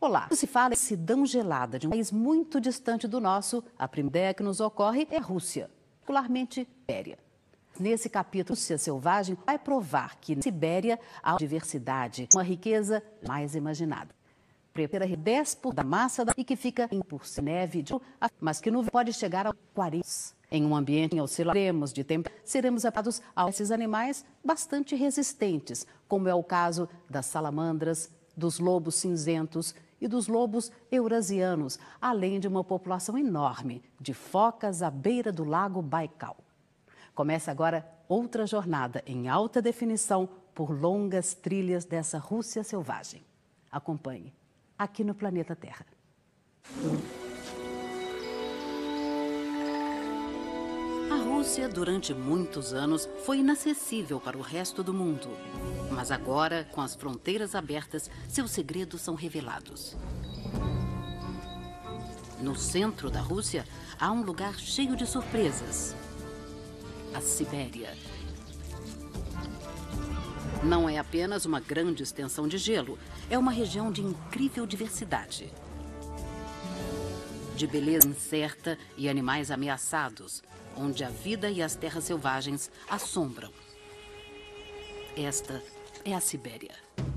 Olá, se fala em imensidão gelada de um país muito distante do nosso, a primeira ideia que nos ocorre é a Rússia, particularmente Sibéria. Nesse capítulo, Rússia Selvagem vai provar que na Sibéria há uma diversidade, uma riqueza mais imaginada. Prepara 10% da massa e que fica em por neve, mas que no verão pode chegar a 40. Em um ambiente em oscilaremos de temperatura, seremos adaptados a esses animais bastante resistentes, como é o caso das salamandras, dos lobos cinzentos e dos lobos eurasianos, além de uma população enorme de focas à beira do lago Baikal. Começa agora outra jornada em alta definição por longas trilhas dessa Rússia selvagem. Acompanhe aqui no Planeta Terra. A Rússia, durante muitos anos, foi inacessível para o resto do mundo. Mas agora, com as fronteiras abertas, seus segredos são revelados. No centro da Rússia, há um lugar cheio de surpresas. A Sibéria. Não é apenas uma grande extensão de gelo, é uma região de incrível diversidade. De beleza incerta e animais ameaçados, onde a vida e as terras selvagens assombram. Esta é a Sibéria.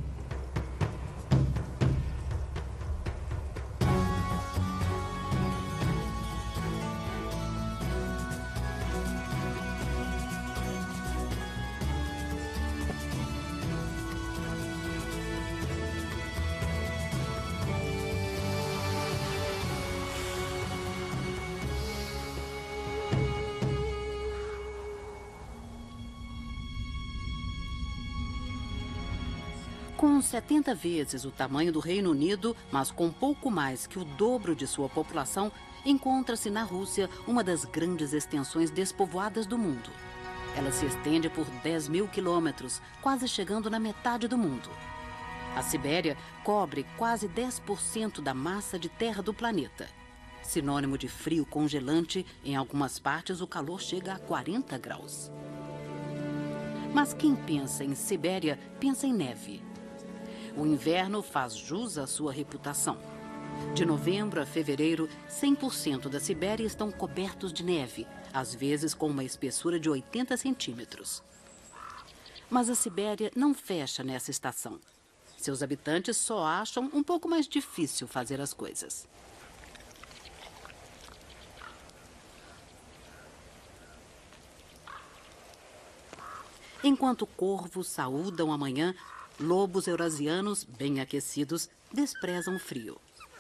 Com 70 vezes o tamanho do Reino Unido, mas com pouco mais que o dobro de sua população, encontra-se na Rússia uma das grandes extensões despovoadas do mundo. Ela se estende por 10 mil quilômetros, quase chegando na metade do mundo. A Sibéria cobre quase 10% da massa de terra do planeta. Sinônimo de frio congelante, em algumas partes o calor chega a 40 graus. Mas quem pensa em Sibéria, pensa em neve. O inverno faz jus à sua reputação. De novembro a fevereiro, 100% da Sibéria estão cobertos de neve, às vezes com uma espessura de 80 centímetros. Mas a Sibéria não fecha nessa estação. Seus habitantes só acham um pouco mais difícil fazer as coisas. Enquanto corvos saúdam a manhã, lobos eurasianos, bem aquecidos, desprezam o frio.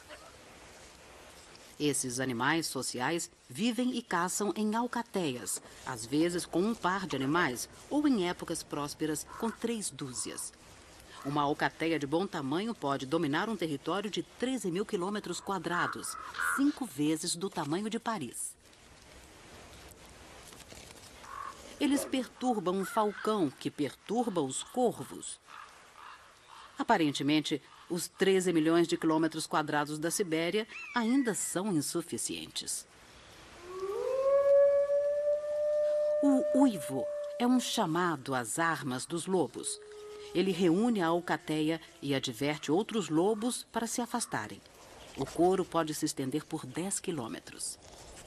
Esses animais sociais vivem e caçam em alcateias, às vezes com um par de animais, ou em épocas prósperas, com 3 dúzias. Uma alcateia de bom tamanho pode dominar um território de 13 mil quilômetros quadrados, 5 vezes do tamanho de Paris. Eles perturbam um falcão que perturba os corvos. Aparentemente, os 13 milhões de quilômetros quadrados da Sibéria ainda são insuficientes. O uivo é um chamado às armas dos lobos. Ele reúne a alcateia e adverte outros lobos para se afastarem. O coro pode se estender por 10 quilômetros.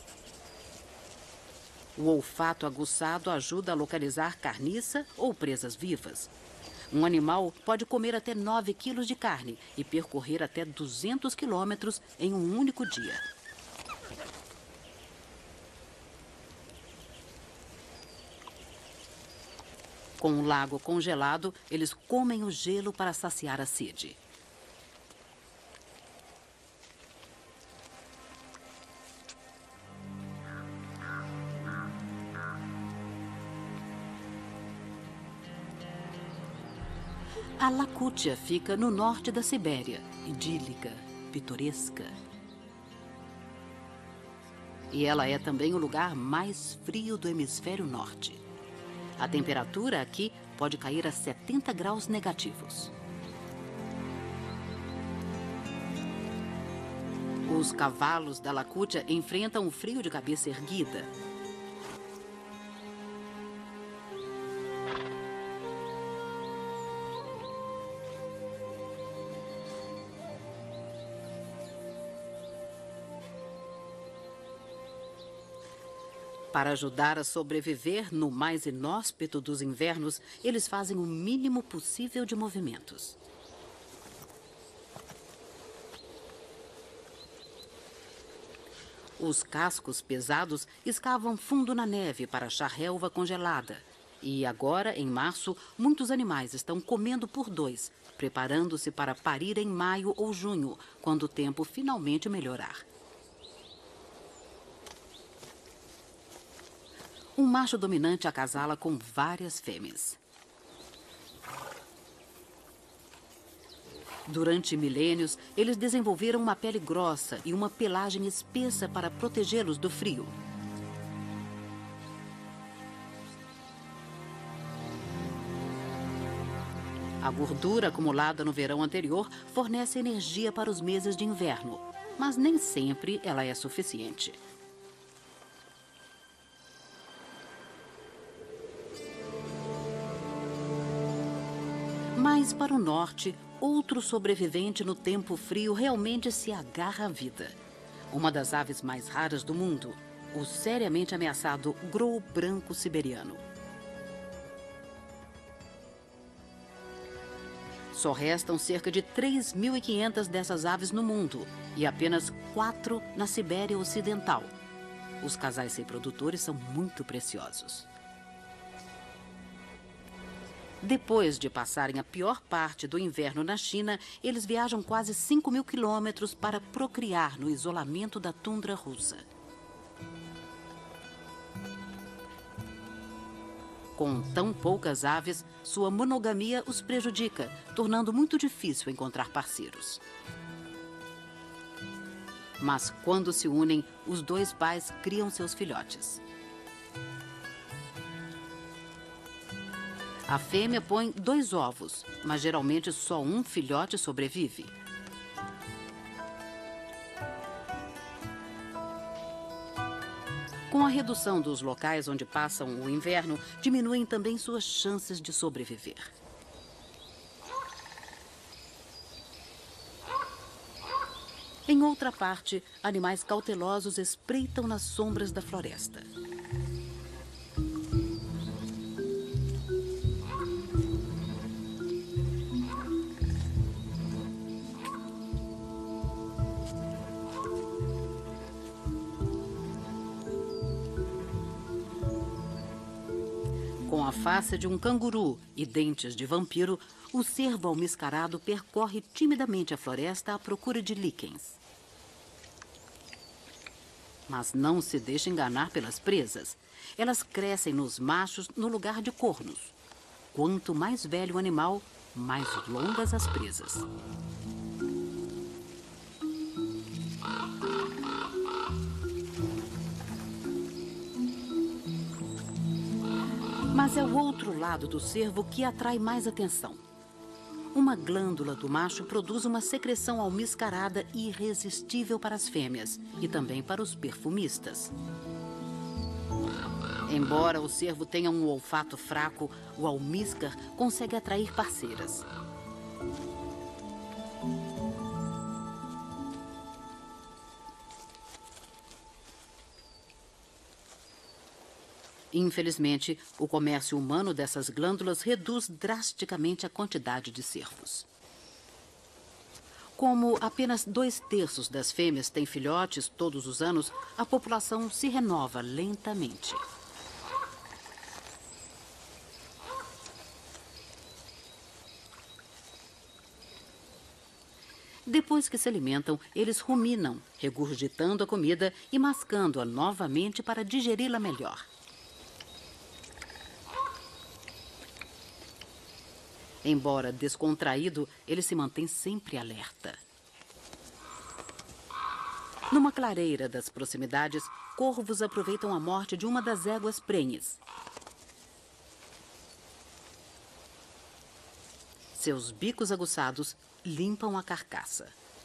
O olfato aguçado ajuda a localizar carniça ou presas vivas. Um animal pode comer até 9 quilos de carne e percorrer até 200 quilômetros em um único dia. Com o lago congelado, eles comem o gelo para saciar a sede. A Lacútia fica no norte da Sibéria, idílica, pitoresca. E ela é também o lugar mais frio do hemisfério norte. A temperatura aqui pode cair a 70 graus negativos. Os cavalos da Lacútia enfrentam o frio de cabeça erguida. Para ajudar a sobreviver no mais inóspito dos invernos, eles fazem o mínimo possível de movimentos. Os cascos pesados escavam fundo na neve para achar relva congelada. E agora, em março, muitos animais estão comendo por dois, preparando-se para parir em maio ou junho, quando o tempo finalmente melhorar. Um macho dominante acasala com várias fêmeas. Durante milênios, eles desenvolveram uma pele grossa e uma pelagem espessa para protegê-los do frio. A gordura acumulada no verão anterior fornece energia para os meses de inverno, mas nem sempre ela é suficiente. Mas para o norte, outro sobrevivente no tempo frio realmente se agarra à vida. Uma das aves mais raras do mundo, o seriamente ameaçado grou branco siberiano. Só restam cerca de 3.500 dessas aves no mundo e apenas 4 na Sibéria Ocidental. Os casais reprodutores são muito preciosos. Depois de passarem a pior parte do inverno na China, eles viajam quase 5.000 quilômetros para procriar no isolamento da tundra russa. Com tão poucas aves, sua monogamia os prejudica, tornando muito difícil encontrar parceiros. Mas quando se unem, os dois pais criam seus filhotes. A fêmea põe 2 ovos, mas geralmente só um filhote sobrevive. Com a redução dos locais onde passam o inverno, diminuem também suas chances de sobreviver. Em outra parte, animais cautelosos espreitam nas sombras da floresta. Com a face de um canguru e dentes de vampiro, o cervo almiscarado percorre timidamente a floresta à procura de líquens. Mas não se deixa enganar pelas presas. Elas crescem nos machos no lugar de cornos. Quanto mais velho o animal, mais longas as presas. Mas é o outro lado do cervo que atrai mais atenção. Uma glândula do macho produz uma secreção almiscarada irresistível para as fêmeas e também para os perfumistas. Embora o cervo tenha um olfato fraco, o almíscar consegue atrair parceiras. Infelizmente, o comércio humano dessas glândulas reduz drasticamente a quantidade de cervos. Como apenas 2/3 das fêmeas têm filhotes todos os anos, a população se renova lentamente. Depois que se alimentam, eles ruminam, regurgitando a comida e mascando-a novamente para digeri-la melhor. Embora descontraído, ele se mantém sempre alerta. Numa clareira das proximidades, corvos aproveitam a morte de uma das éguas prenhes. Seus bicos aguçados limpam a carcaça.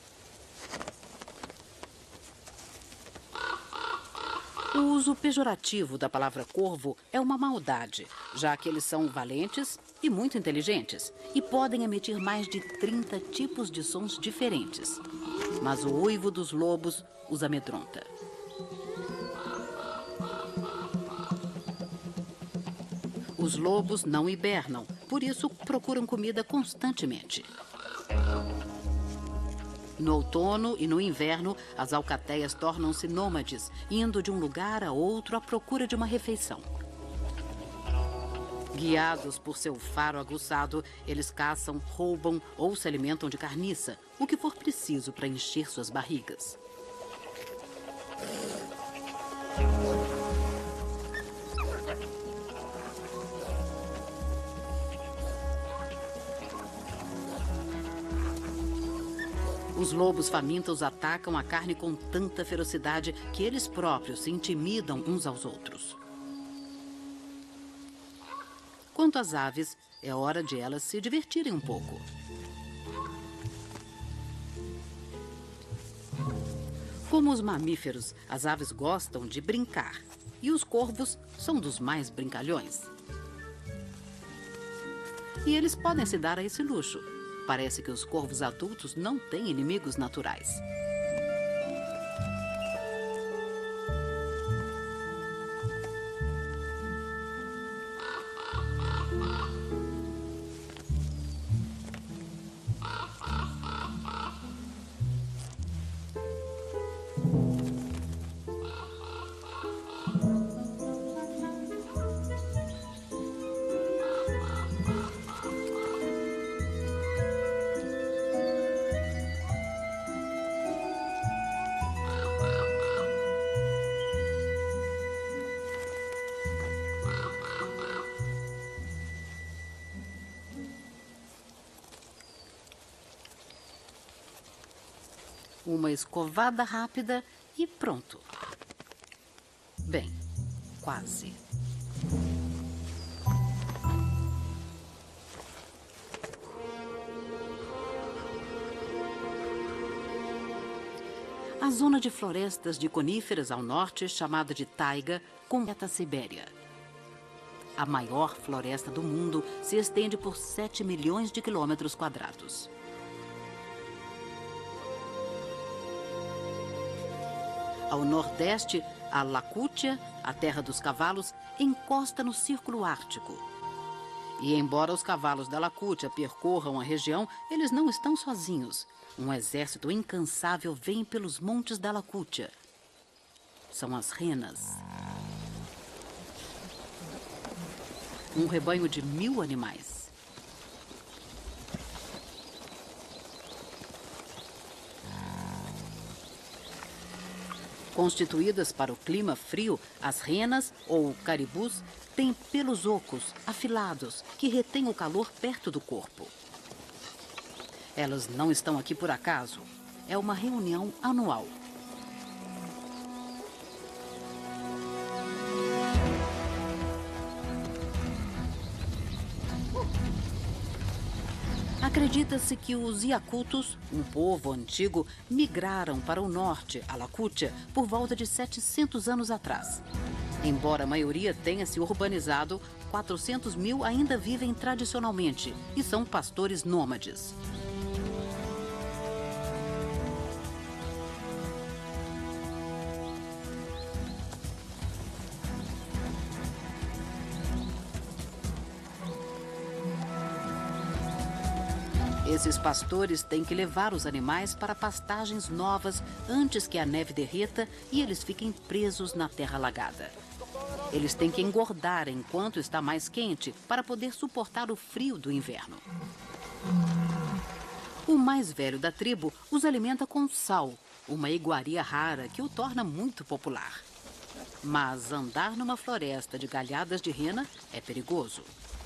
O uso pejorativo da palavra corvo é uma maldade, já que eles são valentes e muito inteligentes e podem emitir mais de 30 tipos de sons diferentes. Mas o uivo dos lobos os amedronta. Os lobos não hibernam, por isso procuram comida constantemente. No outono e no inverno, as alcateias tornam-se nômades, indo de um lugar a outro à procura de uma refeição. Guiados por seu faro aguçado, eles caçam, roubam ou se alimentam de carniça, o que for preciso para encher suas barrigas. Os lobos famintos atacam a carne com tanta ferocidade que eles próprios se intimidam uns aos outros. Quanto às aves, é hora de elas se divertirem um pouco. Como os mamíferos, as aves gostam de brincar. E os corvos são dos mais brincalhões. E eles podem se dar a esse luxo. Parece que os corvos adultos não têm inimigos naturais. Uma escovada rápida e pronto. Bem, quase. A zona de florestas de coníferas ao norte, chamada de taiga, completa a Sibéria. A maior floresta do mundo se estende por 7 milhões de quilômetros quadrados. Ao nordeste, a Lacútia, a terra dos cavalos, encosta no Círculo Ártico. E embora os cavalos da Lacútia percorram a região, eles não estão sozinhos. Um exército incansável vem pelos montes da Lacútia. São as renas. Um rebanho de 1000 animais. Constituídas para o clima frio, as renas, ou caribus, têm pelos ocos, afilados, que retêm o calor perto do corpo. Elas não estão aqui por acaso. É uma reunião anual. Acredita-se que os Yakutos, um povo antigo, migraram para o norte, a Lacútia, por volta de 700 anos atrás. Embora a maioria tenha se urbanizado, 400 mil ainda vivem tradicionalmente e são pastores nômades. Esses pastores têm que levar os animais para pastagens novas antes que a neve derreta e eles fiquem presos na terra alagada. Eles têm que engordar enquanto está mais quente para poder suportar o frio do inverno. O mais velho da tribo os alimenta com sal, uma iguaria rara que o torna muito popular. Mas andar numa floresta de galhadas de rena é perigoso.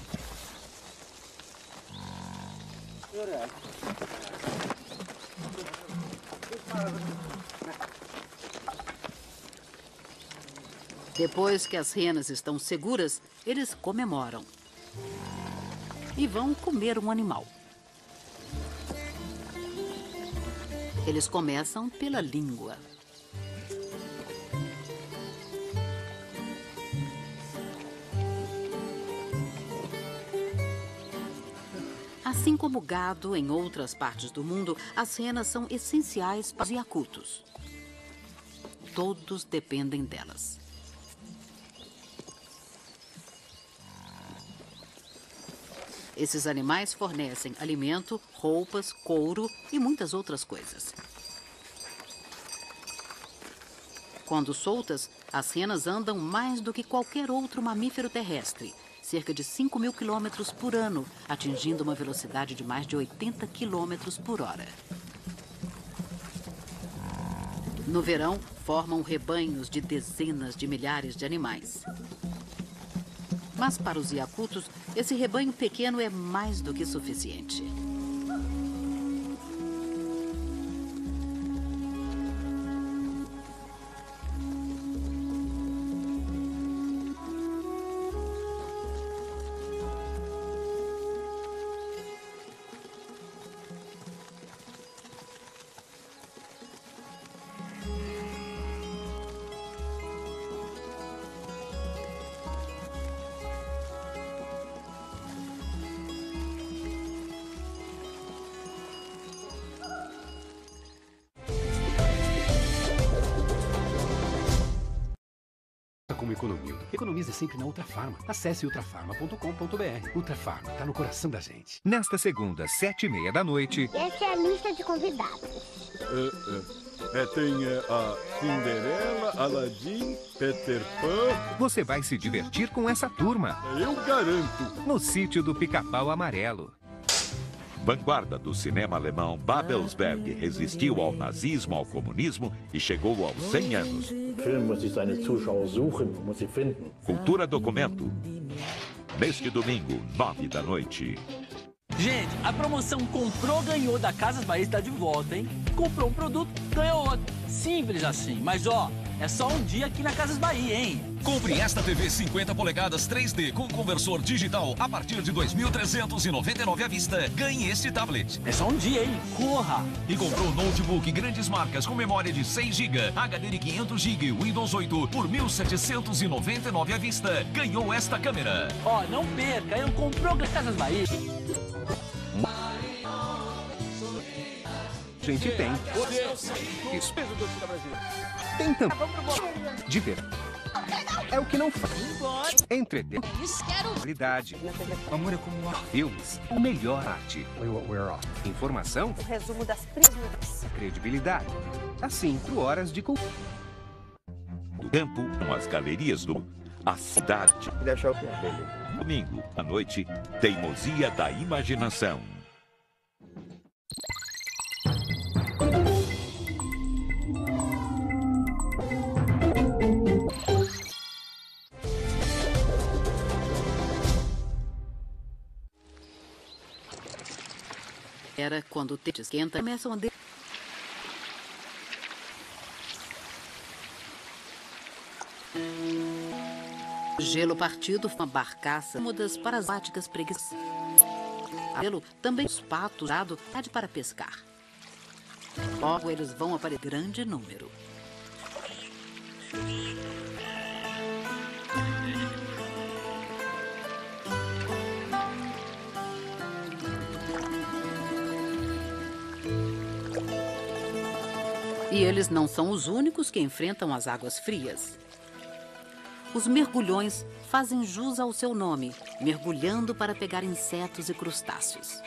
Depois que as renas estão seguras, eles comemoram. E vão comer um animal. Eles começam pela língua. Assim como o gado em outras partes do mundo, as renas são essenciais para os Yakutos. Todos dependem delas. Esses animais fornecem alimento, roupas, couro e muitas outras coisas. Quando soltas, as renas andam mais do que qualquer outro mamífero terrestre, cerca de 5.000 quilômetros por ano, atingindo uma velocidade de mais de 80 quilômetros por hora. No verão, formam rebanhos de dezenas de milhares de animais. Mas para os iacutos, esse rebanho pequeno é mais do que suficiente. Como economia. Economize sempre na Ultrafarma. Acesse ultrafarma.com.br. Ultrafarma, tá no coração da gente. Nesta segunda, 7h30 da noite. Essa é a lista de convidados. Tem a Cinderela, Aladdin, Peter Pan. Você vai se divertir com essa turma. Eu garanto. No sítio do Pica-Pau Amarelo. Vanguarda do cinema alemão, Babelsberg resistiu ao nazismo, ao comunismo e chegou aos 100 anos. Cultura Documento. Neste domingo, 9 da noite. Gente, a promoção Comprou, Ganhou da Casas Bahia está de volta, hein? Comprou um produto, ganhou outro. Simples assim. Mas, ó, é só um dia aqui na Casas Bahia, hein? Compre esta TV 50 polegadas 3D com conversor digital a partir de R$ 2.399 à vista. Ganhe este tablet. É só um dia, hein? Corra! E comprou notebook grandes marcas com memória de 6 GB, HD de 500 GB, Windows 8 por R$ 1.799 à vista. Ganhou esta câmera. Ó, não perca, eu comprou Casas Bahia. Gente tem. Tem também. De ver. É o que não faz. Entretenimento. Amor é como filmes. O melhor arte. Informação. O resumo das primeiras. Credibilidade. Às 5 horas de cultura. Do campo, com as galerias do A Cidade. Domingo, à noite, Teimosia da Imaginação. Era quando o tempo esquenta, começam a O gelo partido uma barcaça, uma das parasíticas preguiçosas. O gelo também os patos usado para pescar. Logo eles vão aparecer em grande número. E eles não são os únicos que enfrentam as águas frias. Os mergulhões fazem jus ao seu nome, mergulhando para pegar insetos e crustáceos.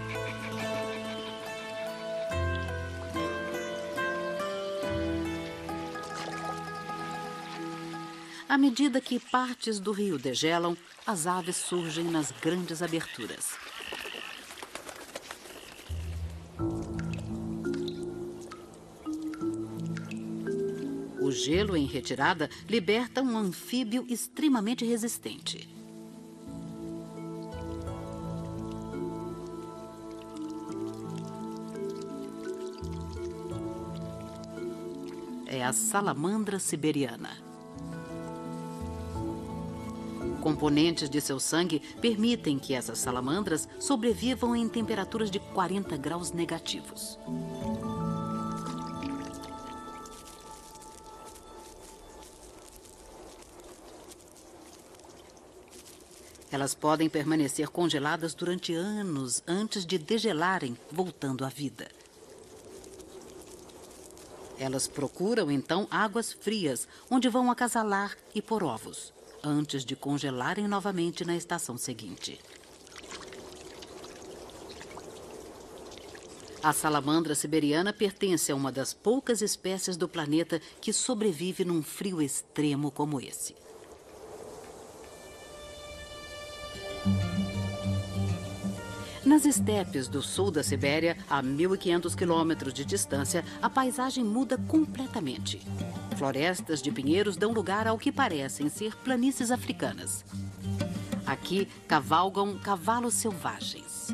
À medida que partes do rio degelam, as aves surgem nas grandes aberturas. O gelo em retirada liberta um anfíbio extremamente resistente. É a salamandra siberiana. Componentes de seu sangue permitem que essas salamandras sobrevivam em temperaturas de 40 graus negativos. Elas podem permanecer congeladas durante anos antes de degelarem, voltando à vida. Elas procuram, então, águas frias, onde vão acasalar e pôr ovos, antes de congelarem novamente na estação seguinte. A salamandra siberiana pertence a uma das poucas espécies do planeta que sobrevive num frio extremo como esse. Nas estepes do sul da Sibéria, a 1.500 quilômetros de distância, a paisagem muda completamente. Florestas de pinheiros dão lugar ao que parecem ser planícies africanas. Aqui cavalgam cavalos selvagens.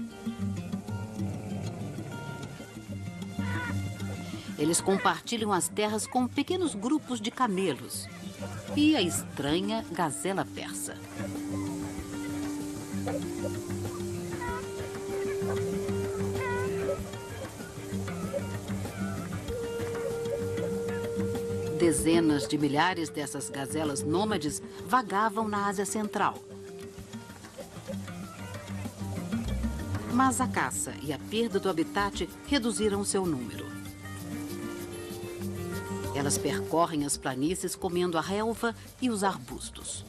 Eles compartilham as terras com pequenos grupos de camelos e a estranha gazela persa. Dezenas de milhares dessas gazelas nômades vagavam na Ásia Central. Mas a caça e a perda do habitat reduziram seu número. Elas percorrem as planícies comendo a relva e os arbustos.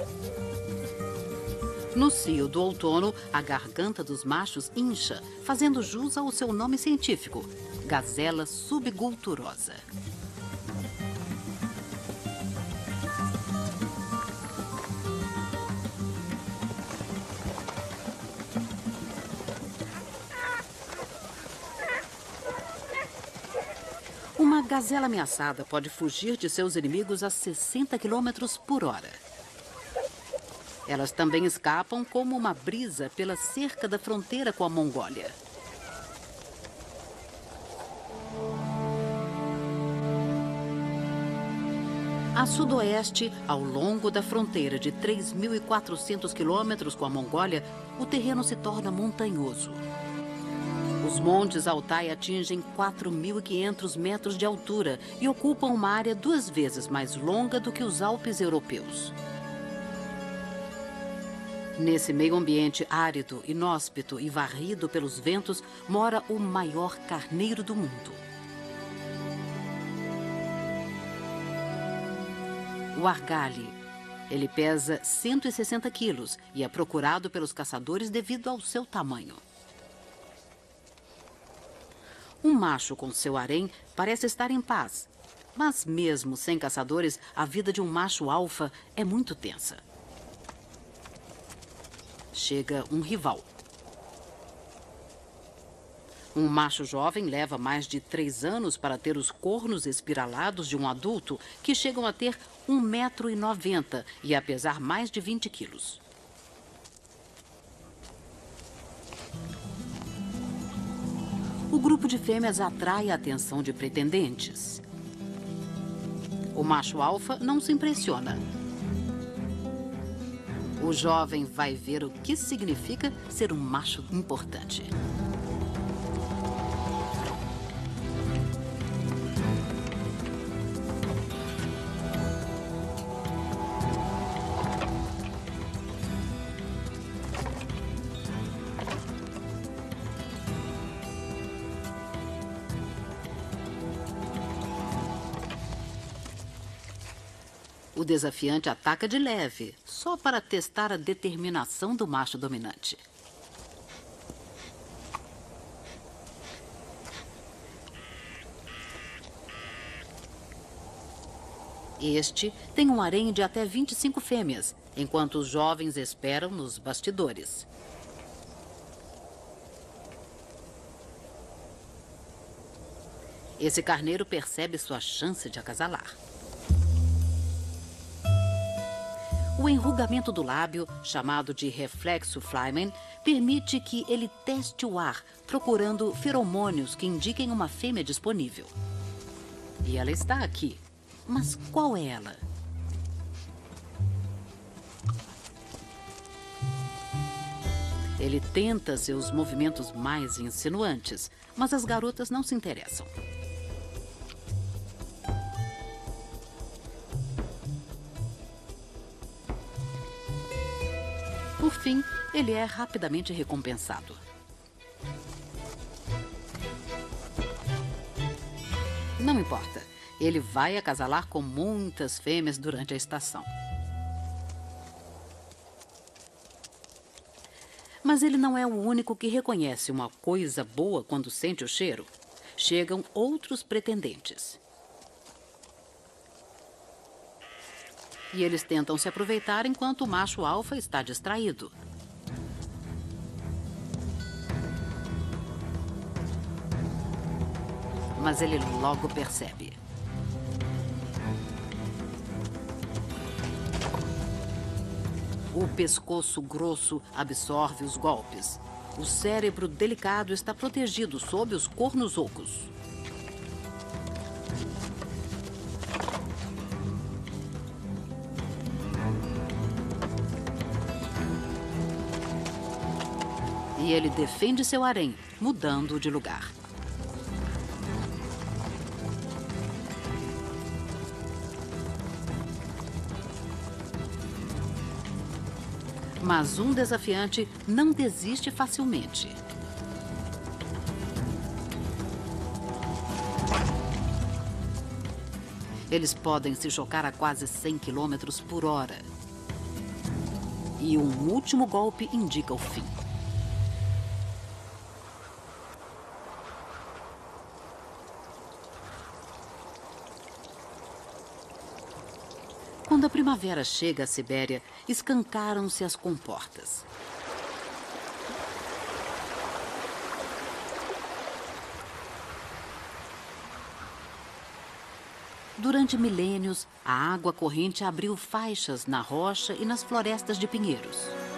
No cio do outono, a garganta dos machos incha, fazendo jus ao seu nome científico, gazela subgulturosa. Uma gazela ameaçada pode fugir de seus inimigos a 60 km por hora. Elas também escapam como uma brisa pela cerca da fronteira com a Mongólia. A sudoeste, ao longo da fronteira de 3.400 quilômetros com a Mongólia, o terreno se torna montanhoso. Os montes Altai atingem 4.500 metros de altura e ocupam uma área 2 vezes mais longa do que os Alpes europeus. Nesse meio ambiente árido, inóspito e varrido pelos ventos, mora o maior carneiro do mundo. O argali. Ele pesa 160 quilos e é procurado pelos caçadores devido ao seu tamanho. Um macho com seu harém parece estar em paz, mas mesmo sem caçadores, a vida de um macho alfa é muito tensa. Chega um rival. Um macho jovem leva mais de 3 anos para ter os cornos espiralados de um adulto que chegam a ter 1,90 m e a pesar mais de 20 quilos. O grupo de fêmeas atrai a atenção de pretendentes. O macho alfa não se impressiona. O jovem vai ver o que significa ser um macho importante. O desafiante ataca de leve, só para testar a determinação do macho dominante. Este tem um harém de até 25 fêmeas, enquanto os jovens esperam nos bastidores. Esse carneiro percebe sua chance de acasalar. O enrugamento do lábio, chamado de reflexo Flyman, permite que ele teste o ar, procurando feromônios que indiquem uma fêmea disponível. E ela está aqui. Mas qual é ela? Ele tenta seus movimentos mais insinuantes, mas as garotas não se interessam. Por fim, ele é rapidamente recompensado. Não importa, ele vai acasalar com muitas fêmeas durante a estação. Mas ele não é o único que reconhece uma coisa boa quando sente o cheiro. Chegam outros pretendentes. E eles tentam se aproveitar enquanto o macho alfa está distraído. Mas ele logo percebe. O pescoço grosso absorve os golpes. O cérebro delicado está protegido sob os cornos ocos. E ele defende seu harém, mudando de lugar. Mas um desafiante não desiste facilmente. Eles podem se chocar a quase 100 km por hora. E um último golpe indica o fim. Quando a primavera chega à Sibéria, escancaram-se as comportas. Durante milênios, a água corrente abriu faixas na rocha e nas florestas de pinheiros.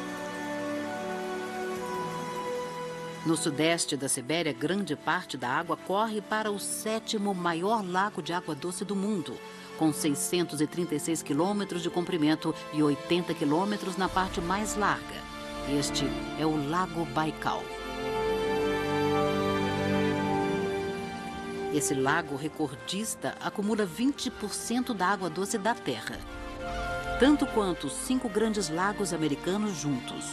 No sudeste da Sibéria, grande parte da água corre para o 7º maior lago de água doce do mundo, com 636 quilômetros de comprimento e 80 quilômetros na parte mais larga. Este é o Lago Baikal. Esse lago recordista acumula 20% da água doce da Terra, tanto quanto os 5 grandes lagos americanos juntos.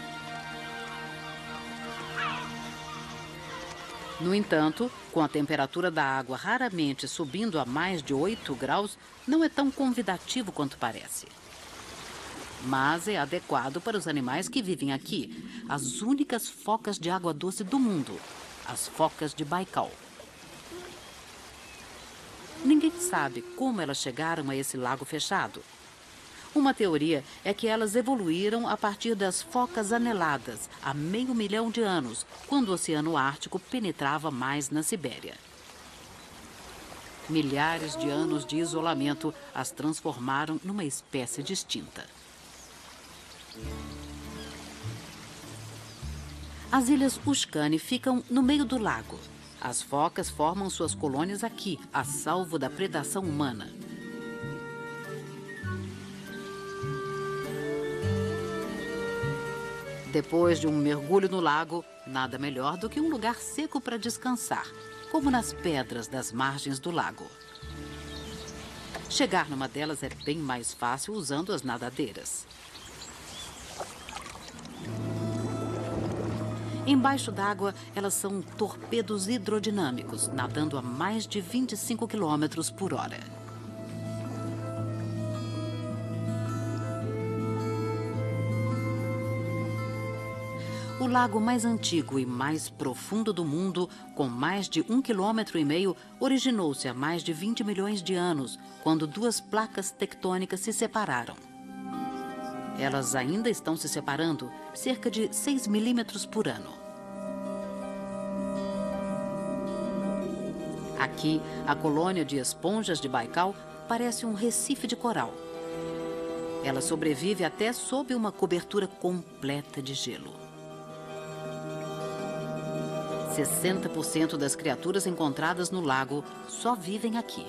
No entanto, com a temperatura da água raramente subindo a mais de 8 graus, não é tão convidativo quanto parece. Mas é adequado para os animais que vivem aqui, as únicas focas de água doce do mundo, as focas de Baikal. Ninguém sabe como elas chegaram a esse lago fechado. Uma teoria é que elas evoluíram a partir das focas aneladas há 500 mil de anos, quando o Oceano Ártico penetrava mais na Sibéria. Milhares de anos de isolamento as transformaram numa espécie distinta. As ilhas Ushkani ficam no meio do lago. As focas formam suas colônias aqui, a salvo da predação humana. Depois de um mergulho no lago, nada melhor do que um lugar seco para descansar, como nas pedras das margens do lago. Chegar numa delas é bem mais fácil usando as nadadeiras. Embaixo d'água, elas são torpedos hidrodinâmicos, nadando a mais de 25 km por hora. O lago mais antigo e mais profundo do mundo, com mais de 1,5 km, originou-se há mais de 20 milhões de anos, quando 2 placas tectônicas se separaram. Elas ainda estão se separando, cerca de 6 milímetros por ano. Aqui, a colônia de esponjas de Baikal parece um recife de coral. Ela sobrevive até sob uma cobertura completa de gelo. 60% das criaturas encontradas no lago só vivem aqui.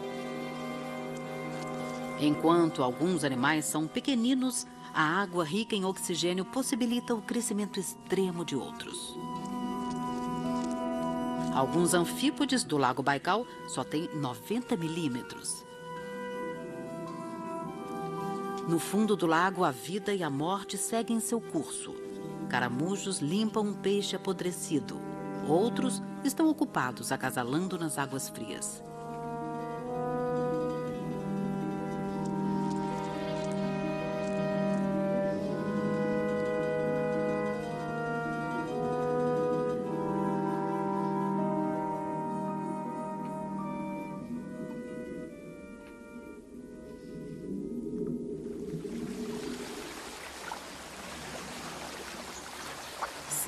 Enquanto alguns animais são pequeninos, a água rica em oxigênio possibilita o crescimento extremo de outros. Alguns anfípodes do Lago Baikal só têm 90 milímetros. No fundo do lago, a vida e a morte seguem seu curso. Caramujos limpam um peixe apodrecido. Outros estão ocupados acasalando nas águas frias.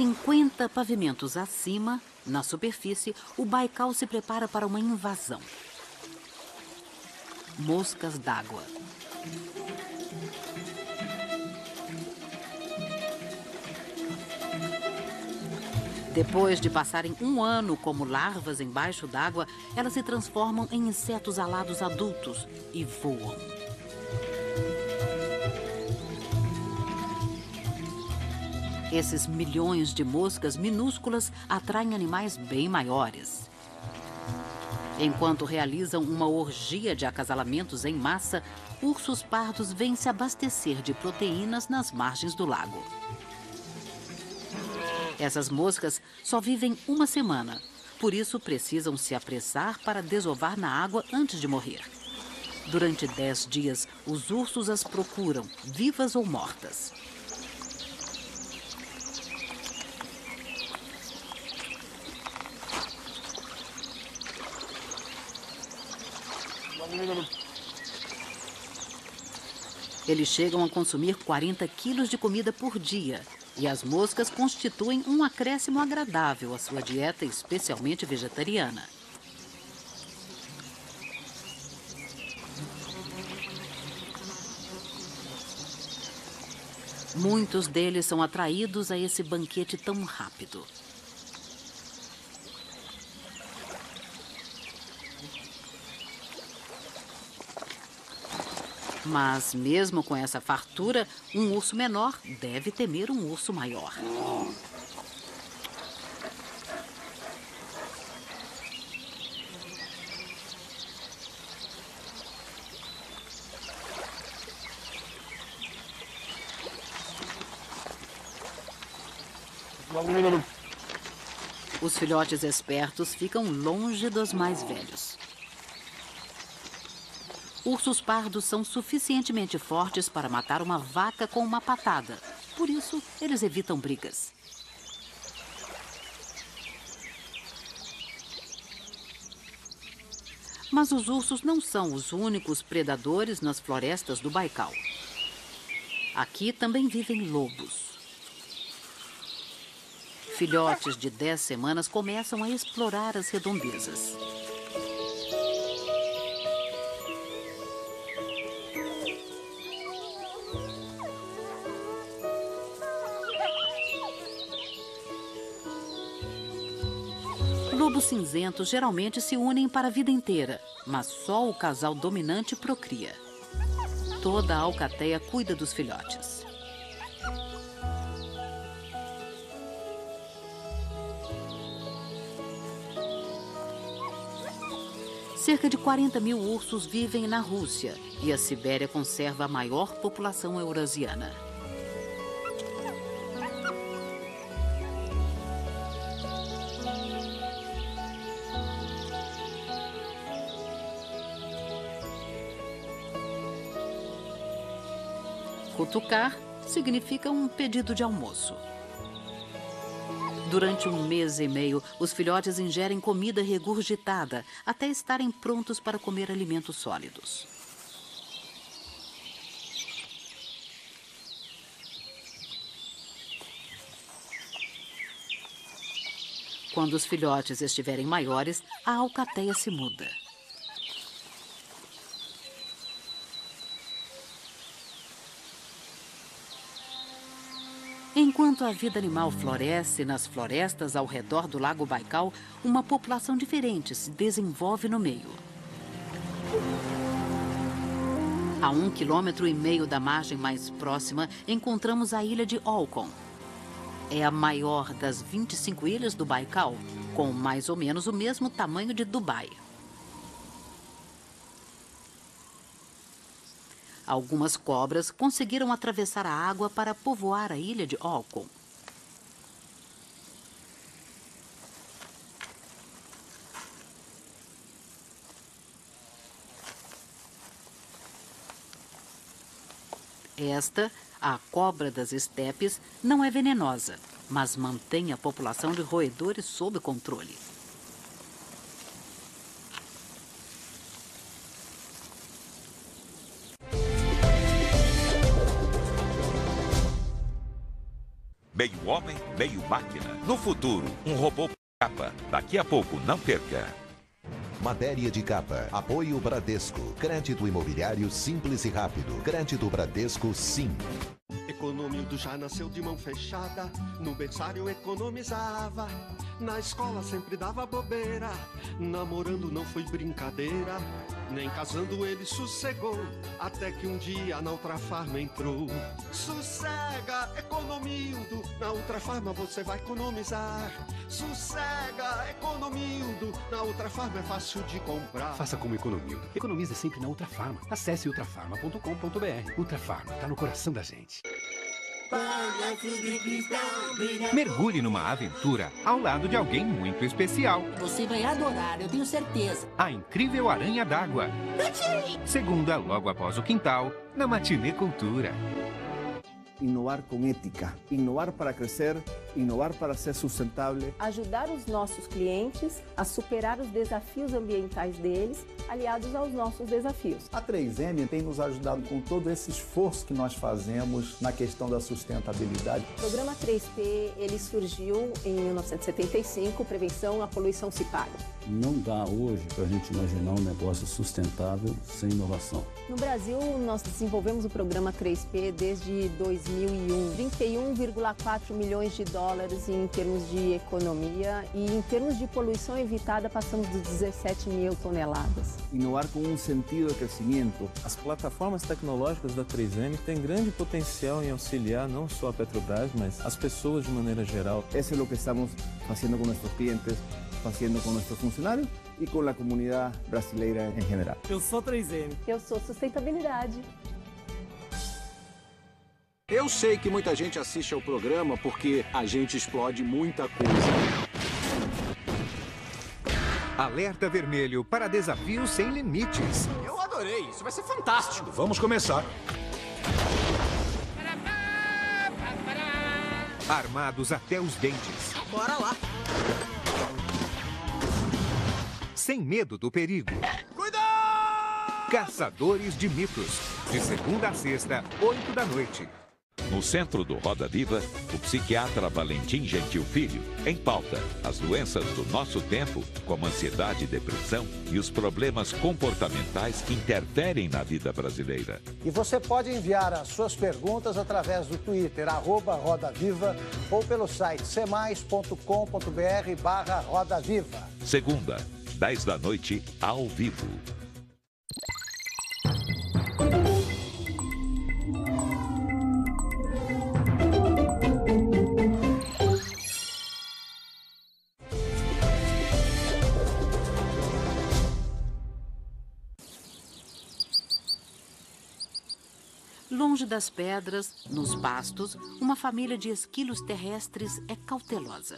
50 pavimentos acima, na superfície, o Baikal se prepara para uma invasão. Moscas d'água. Depois de passarem um ano como larvas embaixo d'água, elas se transformam em insetos alados adultos e voam. Esses milhões de moscas minúsculas atraem animais bem maiores. Enquanto realizam uma orgia de acasalamentos em massa, ursos pardos vêm se abastecer de proteínas nas margens do lago. Essas moscas só vivem uma semana, por isso precisam se apressar para desovar na água antes de morrer. Durante 10 dias, os ursos as procuram, vivas ou mortas. Eles chegam a consumir 40 quilos de comida por dia. E as moscas constituem um acréscimo agradável à sua dieta, especialmente vegetariana. Muitos deles são atraídos a esse banquete tão rápido. Mas, mesmo com essa fartura, um urso menor deve temer um urso maior. Os filhotes espertos ficam longe dos mais velhos. Ursos pardos são suficientemente fortes para matar uma vaca com uma patada. Por isso, eles evitam brigas. Mas os ursos não são os únicos predadores nas florestas do Baikal. Aqui também vivem lobos. Filhotes de 10 semanas começam a explorar as redondezas. Lobos cinzentos geralmente se unem para a vida inteira, mas só o casal dominante procria. Toda a alcateia cuida dos filhotes. Cerca de 40 mil ursos vivem na Rússia e a Sibéria conserva a maior população eurasiana. Cutucar significa um pedido de almoço. Durante um mês e meio, os filhotes ingerem comida regurgitada até estarem prontos para comer alimentos sólidos. Quando os filhotes estiverem maiores, a alcateia se muda. Enquanto a vida animal floresce nas florestas ao redor do Lago Baikal, uma população diferente se desenvolve no meio. A 1,5 quilômetros da margem mais próxima, encontramos a ilha de Olkhon. É a maior das 25 ilhas do Baikal, com mais ou menos o mesmo tamanho de Dubai. Algumas cobras conseguiram atravessar a água para povoar a ilha de Olkhon. Esta, a cobra das estepes, não é venenosa, mas mantém a população de roedores sob controle. meio homem, meio máquina. No futuro, um robô capa. Daqui a pouco, não perca. Matéria de capa. Apoio Bradesco. Crédito imobiliário simples e rápido. Crédito Bradesco, sim. Economildo já nasceu de mão fechada, no berçário economizava, na escola sempre dava bobeira, namorando não foi brincadeira, nem casando ele sossegou, até que um dia na Ultrafarma entrou. Sossega, Economildo, na Ultrafarma você vai economizar. Sossega, Economildo, na Ultrafarma é fácil de comprar. Faça como Economildo. Economize sempre na Ultrafarma. Acesse ultrafarma.com.br. Ultrafarma, tá no coração da gente. Mergulhe numa aventura ao lado de alguém muito especial. Você vai adorar, eu tenho certeza. A incrível Aranha d'Água. Segunda, logo após o quintal, na Matinê Cultura. Inovar com ética, inovar para crescer, inovar para ser sustentável. Ajudar os nossos clientes a superar os desafios ambientais deles, aliados aos nossos desafios. A 3M tem nos ajudado com todo esse esforço que nós fazemos na questão da sustentabilidade. O programa 3P, ele surgiu em 1975, prevenção à poluição se paga. Não dá hoje para a gente imaginar um negócio sustentável sem inovação. No Brasil, nós desenvolvemos o programa 3P desde 2001. 31,4 milhões de dólares em termos de economia e em termos de poluição evitada passamos de 17 mil toneladas. Inovar com um sentido de crescimento. As plataformas tecnológicas da 3M têm grande potencial em auxiliar não só a Petrobras, mas as pessoas de maneira geral. Isso é o que estamos fazendo com nossos clientes, fazendo com nossos funcionários e com a comunidade brasileira em geral. Eu sou 3M. Eu sou sustentabilidade. Eu sei que muita gente assiste ao programa porque a gente explode muita coisa. Alerta vermelho para desafios sem limites. Eu adorei, isso vai ser fantástico. Vamos começar. Armados até os dentes. Bora lá. Sem medo do perigo. Cuidado! Caçadores de mitos. De segunda a sexta, 8 da noite. No centro do Roda Viva, o psiquiatra Valentim Gentil Filho, em pauta, as doenças do nosso tempo, como ansiedade e depressão e os problemas comportamentais que interferem na vida brasileira. E você pode enviar as suas perguntas através do Twitter, @RodaViva, ou pelo site cemais.com.br/RodaViva. Segunda, 10 da noite, ao vivo. Longe das pedras, nos pastos, uma família de esquilos terrestres é cautelosa.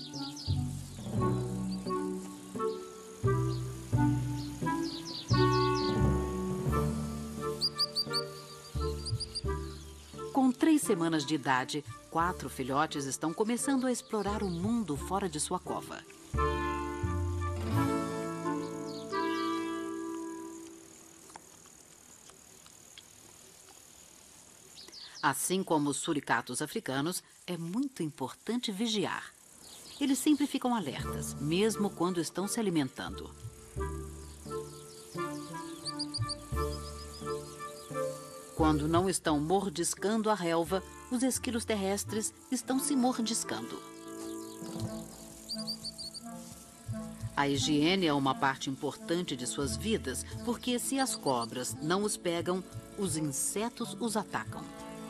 Com 3 semanas de idade, 4 filhotes estão começando a explorar o mundo fora de sua cova. Assim como os suricatos africanos, é muito importante vigiar. Eles sempre ficam alertas, mesmo quando estão se alimentando. Quando não estão mordiscando a relva, os esquilos terrestres estão se mordiscando. A higiene é uma parte importante de suas vidas, porque se as cobras não os pegam, os insetos os atacam.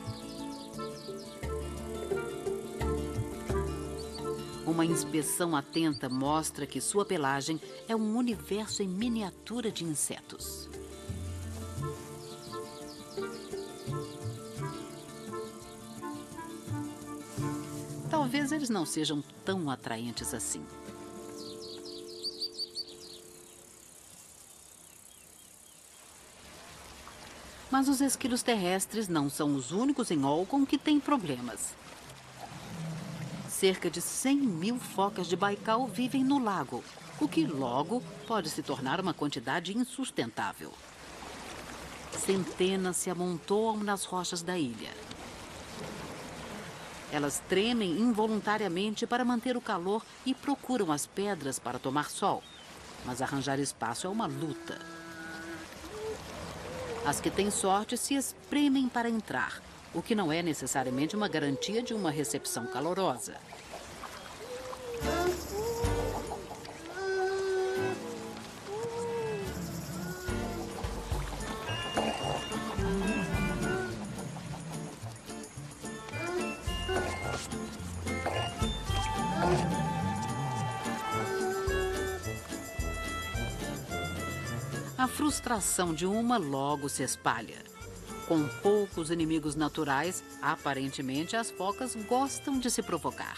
Uma inspeção atenta mostra que sua pelagem é um universo em miniatura de insetos. Talvez eles não sejam tão atraentes assim. Mas os esquilos terrestres não são os únicos em Olkhon que têm problemas. Cerca de 100 mil focas de Baikal vivem no lago, o que logo pode se tornar uma quantidade insustentável. Centenas se amontoam nas rochas da ilha. Elas tremem involuntariamente para manter o calor e procuram as pedras para tomar sol. Mas arranjar espaço é uma luta. As que têm sorte se espremem para entrar, o que não é necessariamente uma garantia de uma recepção calorosa. A frustração de uma logo se espalha. Com poucos inimigos naturais, aparentemente as focas gostam de se provocar.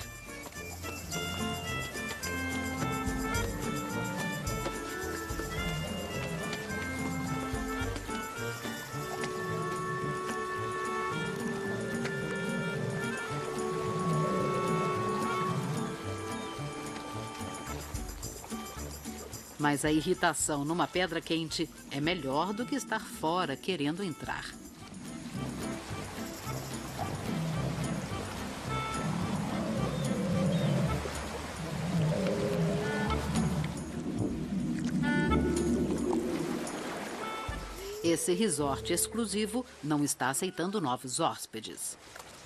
Mas a irritação numa pedra quente é melhor do que estar fora querendo entrar. Esse resort exclusivo não está aceitando novos hóspedes.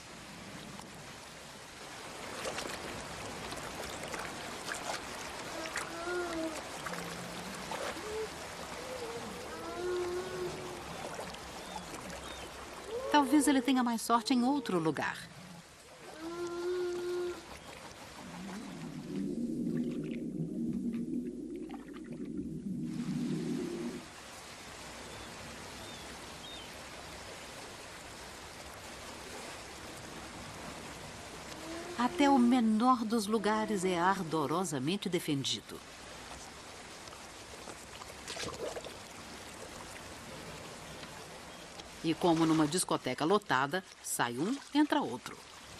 Talvez ele tenha mais sorte em outro lugar. Até o menor dos lugares é ardorosamente defendido. E como numa discoteca lotada, sai um, entra outro.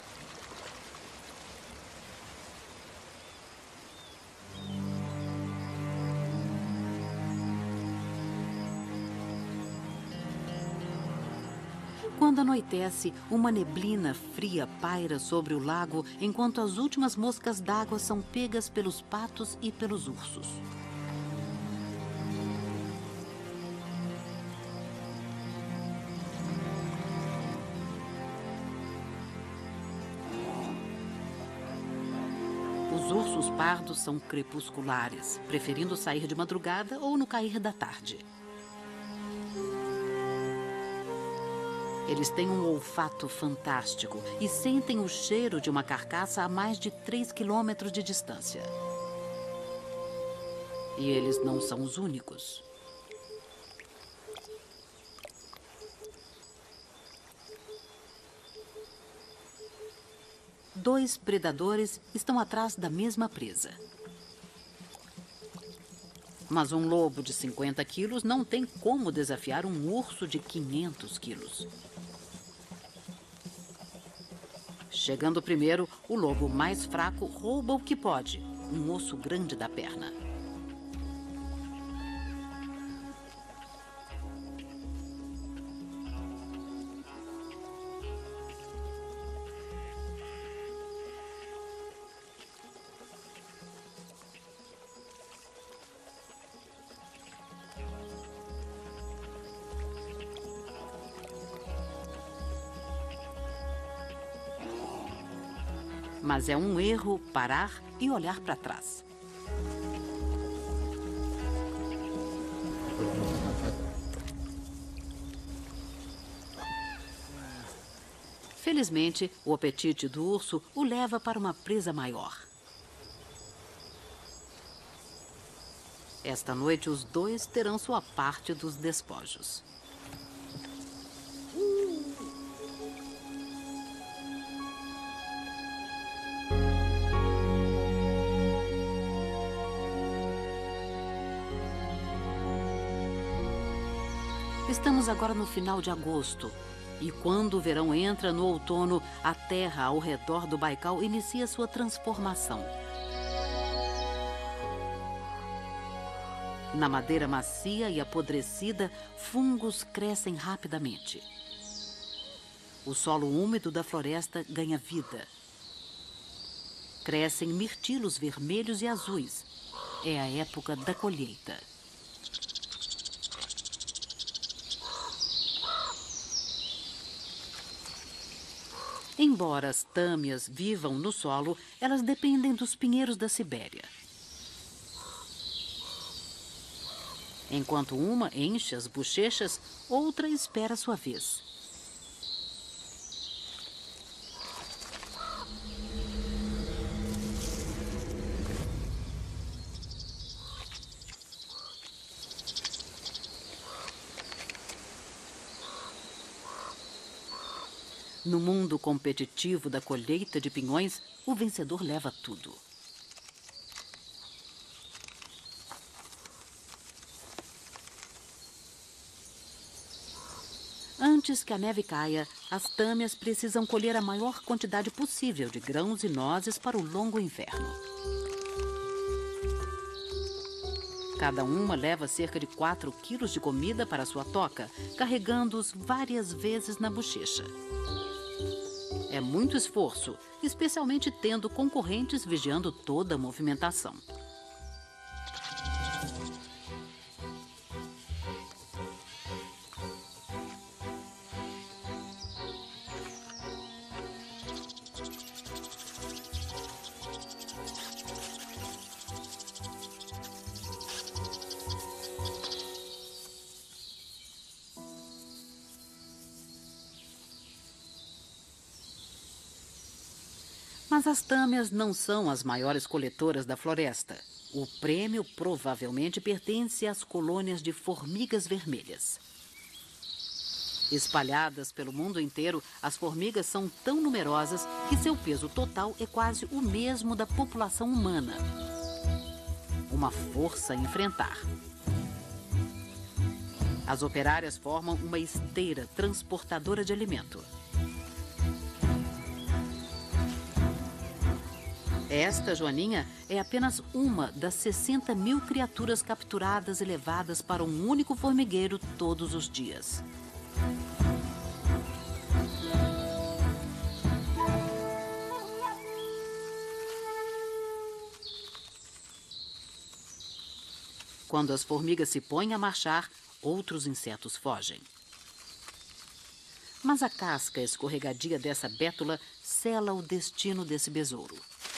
Quando anoitece, uma neblina fria paira sobre o lago, enquanto as últimas moscas d'água são pegas pelos patos e pelos ursos. Os ursos pardos são crepusculares, preferindo sair de madrugada ou no cair da tarde. Eles têm um olfato fantástico e sentem o cheiro de uma carcaça a mais de 3 quilômetros de distância. E eles não são os únicos. Dois predadores estão atrás da mesma presa. Mas um lobo de 50 quilos não tem como desafiar um urso de 500 quilos. Chegando primeiro, o lobo mais fraco rouba o que pode, um osso grande da perna. Mas é um erro parar e olhar para trás. Felizmente, o apetite do urso o leva para uma presa maior. Esta noite, os dois terão sua parte dos despojos. Estamos agora no final de agosto. E quando o verão entra no outono, a terra ao redor do Baikal inicia sua transformação. Na madeira macia e apodrecida, fungos crescem rapidamente. O solo úmido da floresta ganha vida crescem mirtilos vermelhos e azuis. É a época da colheita. Embora as tâmias vivam no solo, elas dependem dos pinheiros da Sibéria. Enquanto uma enche as bochechas, outra espera sua vez. No mundo competitivo da colheita de pinhões, o vencedor leva tudo. Antes que a neve caia, as tâmias precisam colher a maior quantidade possível de grãos e nozes para o longo inverno. Cada uma leva cerca de 4 quilos de comida para sua toca, carregando-os várias vezes na bochecha. É muito esforço, especialmente tendo concorrentes vigiando toda a movimentação. Mas as tâmias não são as maiores coletoras da floresta. O prêmio provavelmente pertence às colônias de formigas vermelhas. Espalhadas pelo mundo inteiro, as formigas são tão numerosas que seu peso total é quase o mesmo da população humana. Uma força a enfrentar. As operárias formam uma esteira transportadora de alimento. Esta joaninha é apenas uma das 60 mil criaturas capturadas e levadas para um único formigueiro todos os dias. Quando as formigas se põem a marchar, outros insetos fogem. Mas a casca escorregadia dessa bétula sela o destino desse besouro.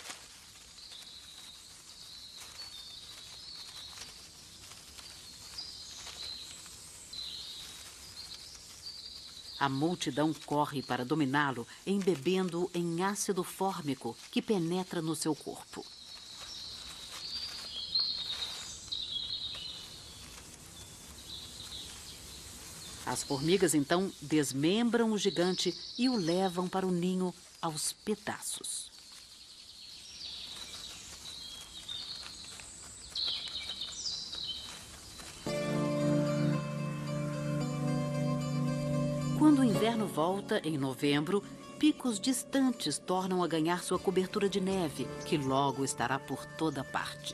A multidão corre para dominá-lo, embebendo-o em ácido fórmico que penetra no seu corpo. As formigas então desmembram o gigante e o levam para o ninho aos pedaços. Quando o inverno volta, em novembro, picos distantes tornam a ganhar sua cobertura de neve, que logo estará por toda parte.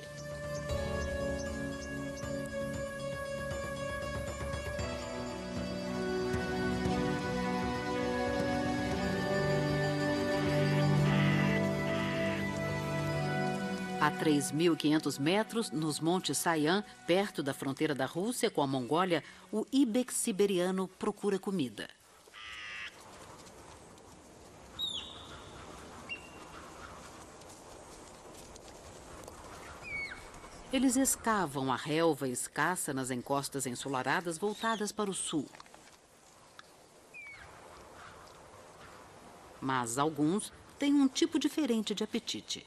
A 3.500 metros, nos montes Sayan, perto da fronteira da Rússia com a Mongólia, o íbex siberiano procura comida. Eles escavam a relva escassa nas encostas ensolaradas voltadas para o sul. Mas alguns têm um tipo diferente de apetite.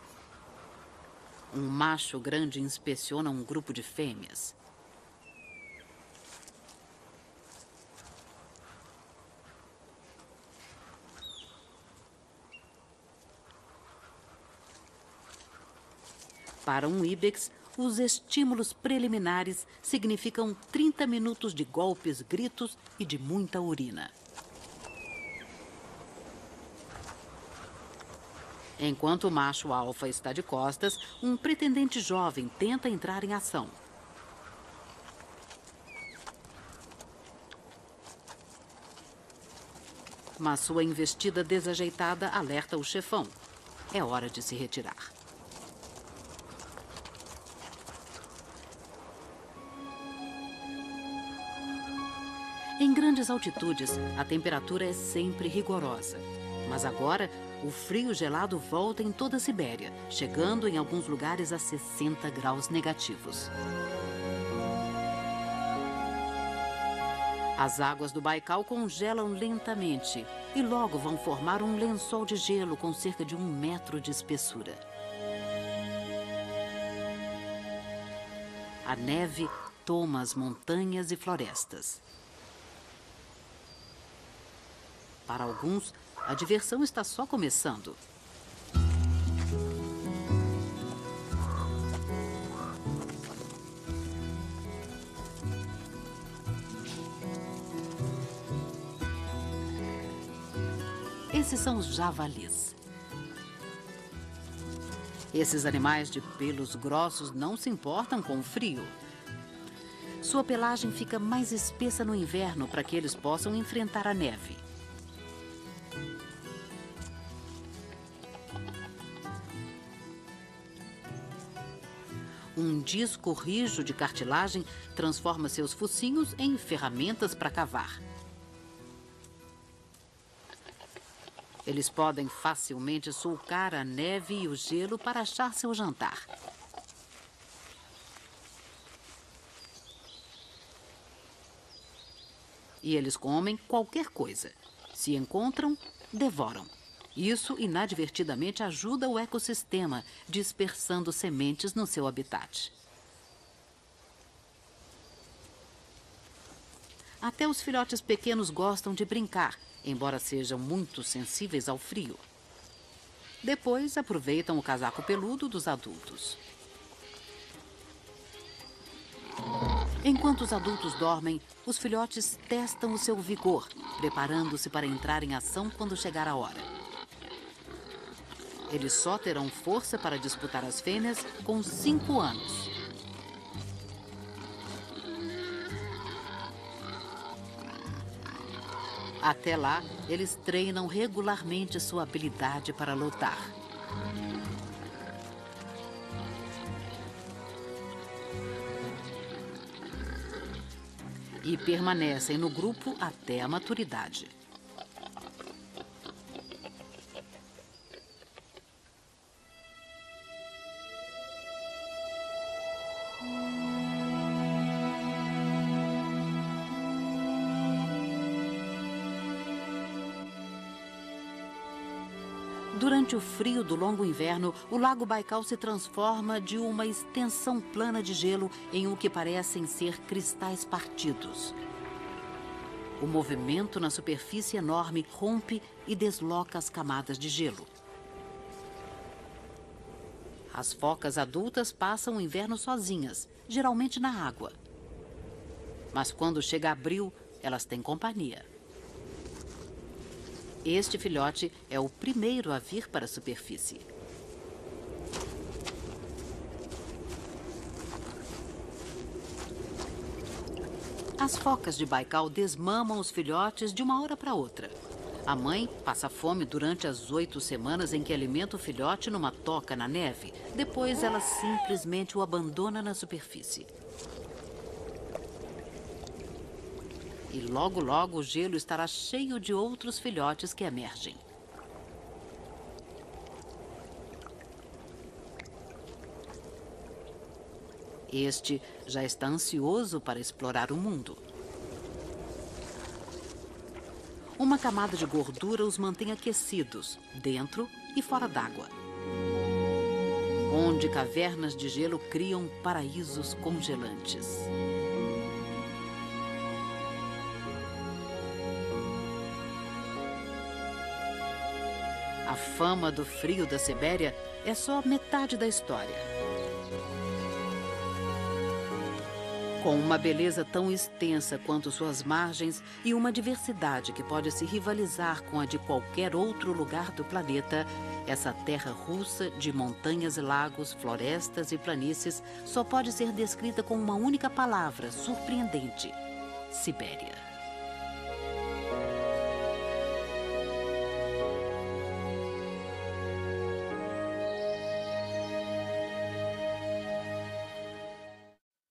Um macho grande inspeciona um grupo de fêmeas. Para um íbex, os estímulos preliminares significam 30 minutos de golpes, gritos e de muita urina. Enquanto o macho alfa está de costas, um pretendente jovem tenta entrar em ação. Mas sua investida desajeitada alerta o chefão. é hora de se retirar. Em grandes altitudes, a temperatura é sempre rigorosa. Mas agora, o frio gelado volta em toda a Sibéria, chegando em alguns lugares a 60 graus negativos. As águas do Baikal congelam lentamente e logo vão formar um lençol de gelo com cerca de 1 metro de espessura. A neve toma as montanhas e florestas. Para alguns, a diversão está só começando. Esses são os javalis. Esses animais de pelos grossos não se importam com o frio. Sua pelagem fica mais espessa no inverno para que eles possam enfrentar a neve. Um disco rijo de cartilagem transforma seus focinhos em ferramentas para cavar. Eles podem facilmente sulcar a neve e o gelo para achar seu jantar. E eles comem qualquer coisa. Se encontram, devoram. Isso inadvertidamente ajuda o ecossistema, dispersando sementes no seu habitat. Até os filhotes pequenos gostam de brincar, embora sejam muito sensíveis ao frio. Depois aproveitam o casaco peludo dos adultos. Enquanto os adultos dormem, os filhotes testam o seu vigor, preparando-se para entrar em ação quando chegar a hora. Eles só terão força para disputar as fêmeas com 5 anos. Até lá, eles treinam regularmente sua habilidade para lutar. E permanecem no grupo até a maturidade. Durante o frio do longo inverno, o Lago Baikal se transforma de uma extensão plana de gelo em o que parecem ser cristais partidos. O movimento na superfície enorme rompe e desloca as camadas de gelo. As focas adultas passam o inverno sozinhas, geralmente na água. Mas quando chega abril, elas têm companhia. Este filhote é o primeiro a vir para a superfície. As focas de Baikal desmamam os filhotes de uma hora para outra. A mãe passa fome durante as 8 semanas em que alimenta o filhote numa toca na neve. Depois ela simplesmente o abandona na superfície. E logo, logo o gelo estará cheio de outros filhotes que emergem. Este já está ansioso para explorar o mundo. Uma camada de gordura os mantém aquecidos, dentro e fora d'água, onde cavernas de gelo criam paraísos congelantes. A fama do frio da Sibéria é só metade da história. Com uma beleza tão extensa quanto suas margens e uma diversidade que pode se rivalizar com a de qualquer outro lugar do planeta, essa terra russa de montanhas e lagos, florestas e planícies só pode ser descrita com uma única palavra surpreendente: Sibéria.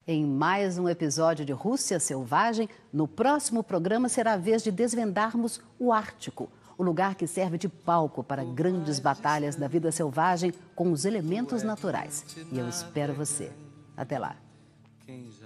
em mais um episódio de Rússia Selvagem. No próximo programa será a vez de desvendarmos o Ártico, o lugar que serve de palco para grandes batalhas da vida selvagem com os elementos naturais. E eu espero você. Até lá.